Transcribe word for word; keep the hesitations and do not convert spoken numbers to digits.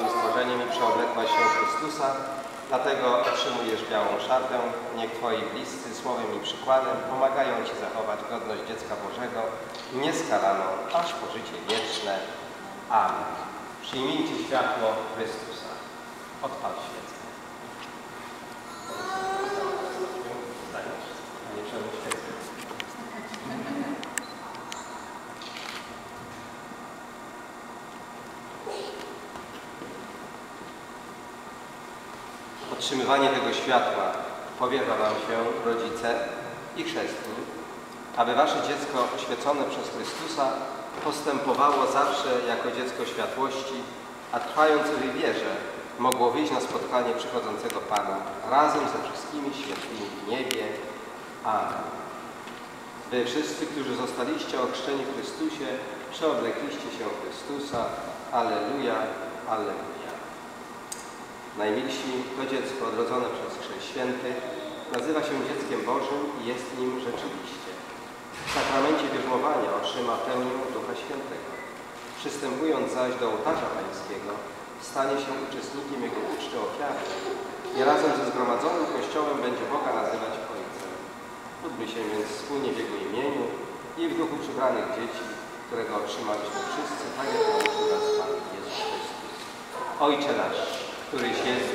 nowym stworzeniem i przeoblekłaś się Chrystusa, dlatego otrzymujesz białą szatę. Niech Twoi bliscy słowem i przykładem pomagają Ci zachować godność dziecka Bożego, nieskalaną aż po życie wieczne. Amen. Przyjmijcie światło Chrystusa. Odpal świecę. Nie czemu świecę. Otrzymywanie tego światła powierza Wam się rodzice i chrzestni, aby Wasze dziecko oświecone przez Chrystusa postępowało zawsze jako dziecko światłości, a trwając w wierze mogło wyjść na spotkanie przychodzącego Pana razem ze wszystkimi świętymi w niebie. Amen. Wy wszyscy, którzy zostaliście ochrzczeni w Chrystusie, przeoblekliście się Chrystusa. Alleluja, alleluja. Najmilsi, to dziecko odrodzone przez Chrzest Święty nazywa się dzieckiem Bożym i jest nim rzeczywiście. W sakramencie bierzmowania otrzyma pełnię Ducha Świętego. Przystępując zaś do ołtarza pańskiego, stanie się uczestnikiem Jego uczty ofiary i razem ze zgromadzonym Kościołem będzie Boga nazywać Ojcem. Módlmy się więc wspólnie w Jego imieniu i w duchu przybranych dzieci, którego otrzymaliśmy wszyscy, tak jak nauczył nas Pan Jezus Chrystus. Ojcze nasz, któryś jest